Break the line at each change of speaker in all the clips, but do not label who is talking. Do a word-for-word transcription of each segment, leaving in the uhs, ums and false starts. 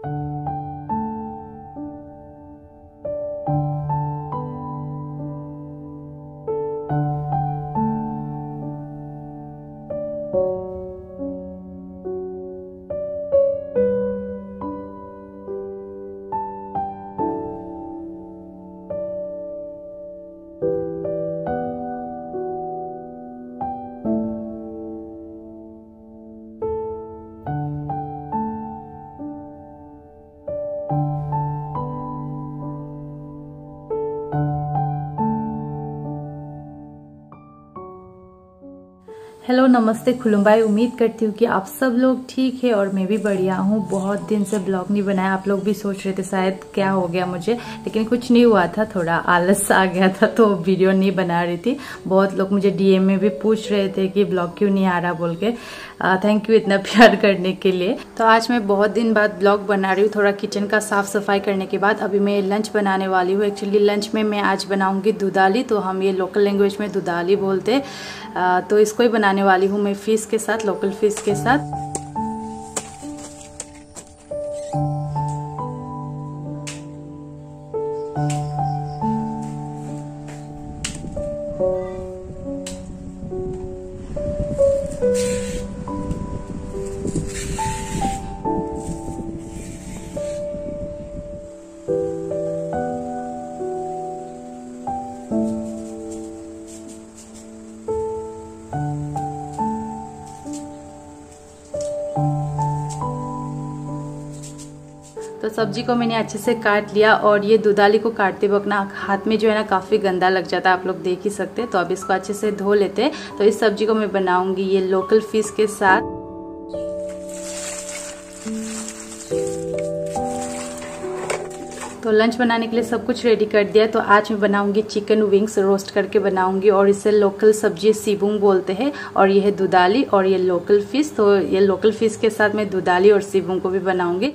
Hello, नमस्ते, खुलुमबाई। उम्मीद करती हूँ कि आप सब लोग ठीक है और मैं भी बढ़िया हूँ। बहुत दिन से ब्लॉग नहीं बनाया। आप लोग भी सोच रहे थे शायद क्या हो गया मुझे, लेकिन कुछ नहीं हुआ था, थोड़ा आलस आ गया था तो वीडियो नहीं बना रही थी। बहुत लोग मुझे डीएम में भी पूछ रहे थे कि ब्लॉग क्यों नहीं आ रहा बोल के। थैंक यू इतना प्यार करने के लिए। तो आज मैं बहुत दिन बाद ब्लॉग बना रही हूँ, थोड़ा किचन का साफ सफाई करने के बाद। अभी मैं लंच बनाने वाली हूँ। एक्चुअली लंच में मैं आज बनाऊंगी दुधाली, तो हम ये लोकल लैंग्वेज में दुधाली बोलते हैं। तो इसको ही बनाने वाली हूँ मैं फिश के साथ, लोकल फिश के साथ। तो सब्जी को मैंने अच्छे से काट लिया और ये दुधाली को काटते वक्त ना हाथ में जो है ना काफ़ी गंदा लग जाता है, आप लोग देख ही सकते हैं। तो अब इसको अच्छे से धो लेते हैं। तो इस सब्जी को मैं बनाऊंगी ये लोकल फिश के साथ। तो लंच बनाने के लिए सब कुछ रेडी कर दिया। तो आज मैं बनाऊंगी चिकन विंग्स, रोस्ट करके बनाऊंगी और इसे लोकल सब्जी सीबुंग बोलते हैं। और ये है दुधाली और ये लोकल फिश। तो ये लोकल फिश के साथ मैं दुधाली और सीबुंग को भी बनाऊंगी।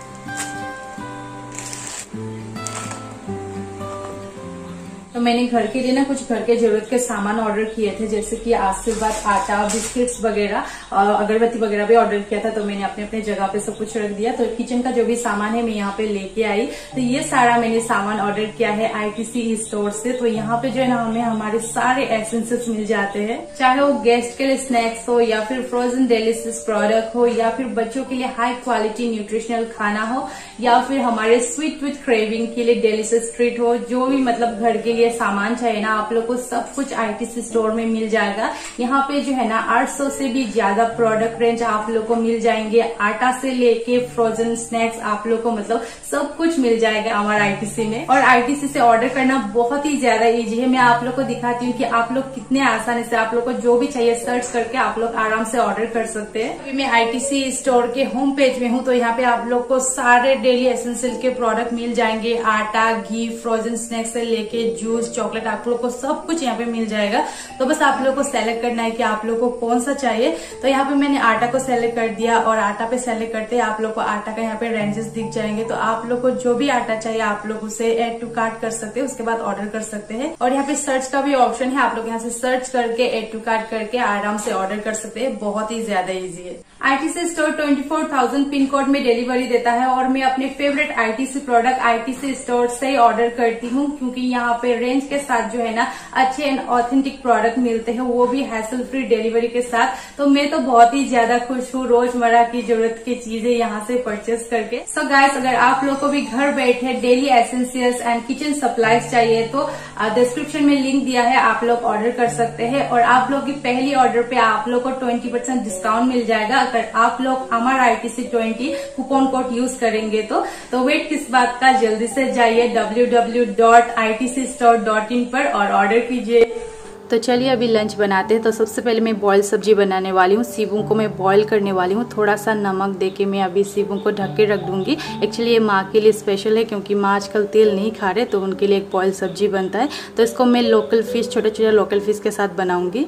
तो मैंने घर के लिए ना कुछ घर के जरूरत के सामान ऑर्डर किए थे, जैसे कि आशीर्वाद आटा, बिस्किट्स वगैरह और अगरबत्ती वगैरह भी ऑर्डर किया था। तो मैंने अपने अपने जगह पे सब कुछ रख दिया। तो किचन का जो भी सामान है मैं यहाँ पे लेके आई। तो ये सारा मैंने सामान ऑर्डर किया है आईटीसी स्टोर से। तो यहाँ पे जो है ना हमें हमारे सारे एसेंसेस मिल जाते हैं, चाहे वो गेस्ट के लिए स्नैक्स हो या फिर फ्रोजन डेलिशियस प्रोडक्ट हो या फिर बच्चों के लिए हाई क्वालिटी न्यूट्रिशनल खाना हो या फिर हमारे स्वीट विथ क्रेविंग के लिए डेलिशियस ट्रीट हो। जो भी मतलब घर के लिए सामान चाहिए ना आप लोग को, सब कुछ आईटीसी स्टोर में मिल जाएगा। यहाँ पे जो है ना आठ सौ से भी ज्यादा प्रोडक्ट रेंज आप लोग को मिल जाएंगे। आटा से लेके फ्रोजन स्नैक्स आप लोग को मतलब सब कुछ मिल जाएगा हमारे आईटीसी में। और आईटीसी से ऑर्डर करना बहुत ही ज्यादा इजी है। मैं आप लोग को दिखाती हूँ कि आप लोग कितने आसानी से आप लोग को जो भी चाहिए सर्च करके आप लोग आराम से ऑर्डर कर सकते हैं। अभी मैं आईटीसी स्टोर के होम पेज में हूँ। तो यहाँ पे आप लोग को सारे डेली एसेंशियल के प्रोडक्ट मिल जाएंगे। आटा, घी, फ्रोजन स्नैक्स से लेके जूस, चॉकलेट, आप लोग को सब कुछ यहाँ पे मिल जाएगा। तो बस आप लोग को सेलेक्ट करना है कि आप लोग को कौन सा चाहिए। तो यहाँ पे मैंने आटा को सेलेक्ट कर दिया और आटा पे सेलेक्ट करते हैं आप लोग को आटा का यहाँ पे रेंजेस दिख जाएंगे। तो आप लोग को जो भी आटा चाहिए आप लोग उसे एड टू कार्ट कर सकते हैं, उसके बाद ऑर्डर कर सकते हैं। और यहाँ पे सर्च का भी ऑप्शन है, आप लोग यहाँ से सर्च करके एड टू कार्ट करके आराम से ऑर्डर कर सकते हैं। बहुत ही ज्यादा ईजी है। आईटीसी स्टोर चौबीस हज़ार पिन कोड में डिलीवरी देता है और मैं अपने favourite ITC product ITC store से ही ऑर्डर करती हूँ, क्योंकि यहाँ पे रेंज के साथ जो है ना अच्छे एंड ऑथेंटिक प्रोडक्ट मिलते हैं, वो भी हैसल फ्री डिलीवरी के साथ। तो मैं तो बहुत ही ज्यादा खुश हूँ रोजमर्रा की जरूरत की चीजें यहाँ से परचेस करके। सो so गाइस, अगर आप लोग को भी घर बैठे daily essentials and kitchen supplies चाहिए तो डिस्क्रिप्शन में लिंक दिया है, आप लोग ऑर्डर कर सकते हैं। और आप लोग की पहली ऑर्डर पे आप लोग को ट्वेंटी परसेंट डिस्काउंट मिल जाएगा अगर आप लोग हमारा ITC twenty coupon code use करेंगे। तो तो वेट किस बात का, जल्दी से जाइए W W W dot I T C store dot in पर और ऑर्डर कीजिए। तो चलिए अभी लंच बनाते हैं। तो सबसे पहले मैं बॉयल सब्जी बनाने वाली हूँ। सीबुंग को मैं बॉयल करने वाली हूँ। थोड़ा सा नमक देके मैं अभी सीबुंग को ढक के रख दूंगी। एक्चुअली ये माँ के लिए स्पेशल है, क्योंकि माँ आजकल तेल नहीं खा रहे, तो उनके लिए एक बॉयल सब्जी बनता है। तो इसको मैं लोकल फिश, छोटे छोटे लोकल फिश के साथ बनाऊंगी।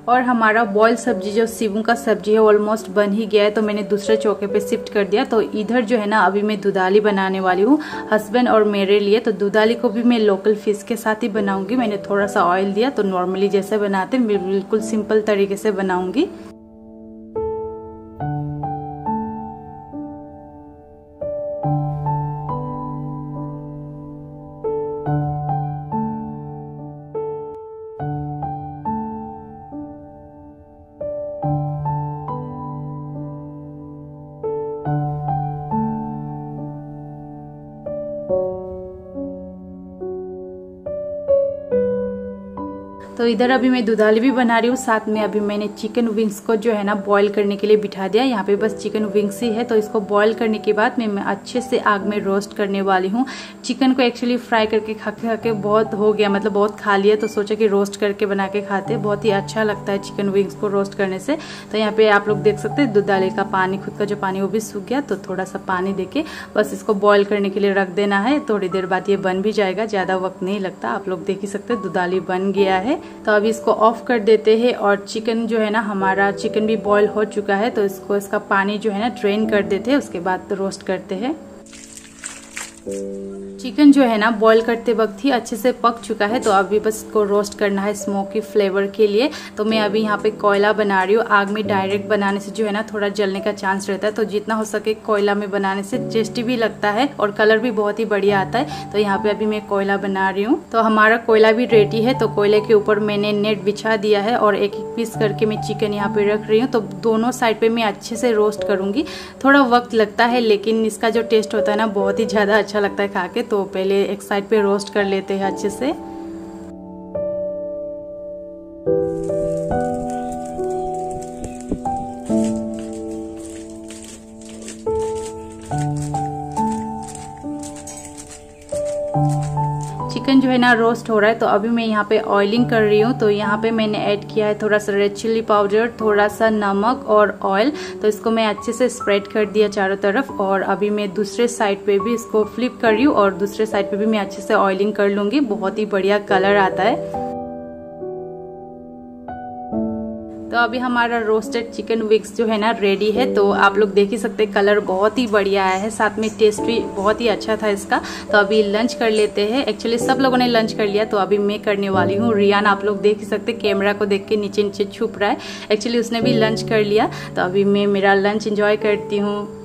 और हमारा बॉयल सब्जी जो सीवू का सब्जी है ऑलमोस्ट बन ही गया है, तो मैंने दूसरे चौके पे शिफ्ट कर दिया। तो इधर जो है ना अभी मैं दूधाली बनाने वाली हूँ हस्बैंड और मेरे लिए। तो दूधाली को भी मैं लोकल फिश के साथ ही बनाऊंगी। मैंने थोड़ा सा ऑयल दिया, तो नॉर्मली जैसे बनाते हैं बिल्कुल सिंपल तरीके से बनाऊंगी। तो इधर अभी मैं दूधाली भी बना रही हूँ, साथ में अभी मैंने चिकन विंग्स को जो है ना बॉईल करने के लिए बिठा दिया। यहाँ पे बस चिकन विंग्स ही है, तो इसको बॉईल करने के बाद मैं, मैं अच्छे से आग में रोस्ट करने वाली हूँ। चिकन को एक्चुअली फ्राई करके खाके खाके बहुत हो गया, मतलब बहुत खा लिया, तो सोचा कि रोस्ट करके बना के खाते, बहुत ही अच्छा लगता है चिकन विंग्स को रोस्ट करने से। तो यहाँ पे आप लोग देख सकते हैं दूधाली का पानी, खुद का जो पानी वो भी सूख गया, तो थोड़ा सा पानी देके बस इसको बॉईल करने के लिए रख देना है। थोड़ी देर बाद ये बन भी जाएगा, ज्यादा वक्त नहीं लगता। आप लोग देख ही सकते हैं दूधाली बन गया है। तो अभी इसको ऑफ कर देते हैं। और चिकन जो है ना, हमारा चिकन भी बॉईल हो चुका है, तो इसको इसका पानी जो है ना ड्रेन कर देते हैं, उसके बाद तो रोस्ट करते हैं। चिकन जो है ना बॉईल करते वक्त ही अच्छे से पक चुका है, तो अभी बस इसको रोस्ट करना है स्मोकी फ्लेवर के लिए। तो मैं अभी यहाँ पे कोयला बना रही हूँ। आग में डायरेक्ट बनाने से जो है ना थोड़ा जलने का चांस रहता है, तो जितना हो सके कोयला में बनाने से टेस्टी भी लगता है और कलर भी बहुत ही बढ़िया आता है। तो यहाँ पे अभी मैं कोयला बना रही हूँ। तो हमारा कोयला भी रेडी है। तो कोयले के ऊपर मैंने नेट बिछा दिया है और एक एक पीस करके मैं चिकन यहाँ पे रख रही हूँ। तो दोनों साइड पे मैं अच्छे से रोस्ट करूंगी। थोड़ा वक्त लगता है, लेकिन इसका जो टेस्ट होता है ना बहुत ही ज्यादा अच्छा लगता है खा के। तो पहले एक साइड पे रोस्ट कर लेते हैं अच्छे से। चिकन जो है ना रोस्ट हो रहा है, तो अभी मैं यहाँ पे ऑयलिंग कर रही हूँ। तो यहाँ पे मैंने ऐड किया है थोड़ा सा रेड चिल्ली पाउडर, थोड़ा सा नमक और ऑयल। तो इसको मैं अच्छे से स्प्रेड कर दिया चारों तरफ। और अभी मैं दूसरे साइड पे भी इसको फ्लिप कर रही हूँ और दूसरे साइड पे भी मैं अच्छे से ऑयलिंग कर लूंगी। बहुत ही बढ़िया कलर आता है। तो अभी हमारा रोस्टेड चिकन विंग्स जो है ना रेडी है। तो आप लोग देख ही सकते हैं कलर बहुत ही बढ़िया आया है, साथ में टेस्ट भी बहुत ही अच्छा था इसका। तो अभी लंच कर लेते हैं। एक्चुअली सब लोगों ने लंच कर लिया, तो अभी मैं करने वाली हूँ। रियान आप लोग देख ही सकते कैमरा को देख के नीचे नीचे छुप रहा है। एक्चुअली उसने भी लंच कर लिया। तो अभी मैं मेरा लंच एंजॉय करती हूँ।